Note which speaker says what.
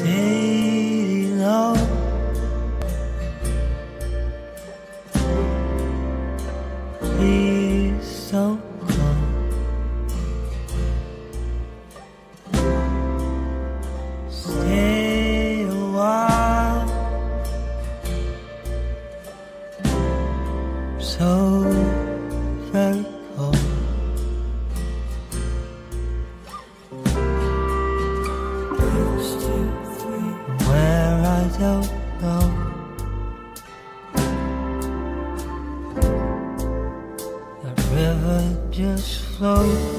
Speaker 1: Stay low. Please don't go. Stay a while. So very cold. Where I don't know. That river just flows.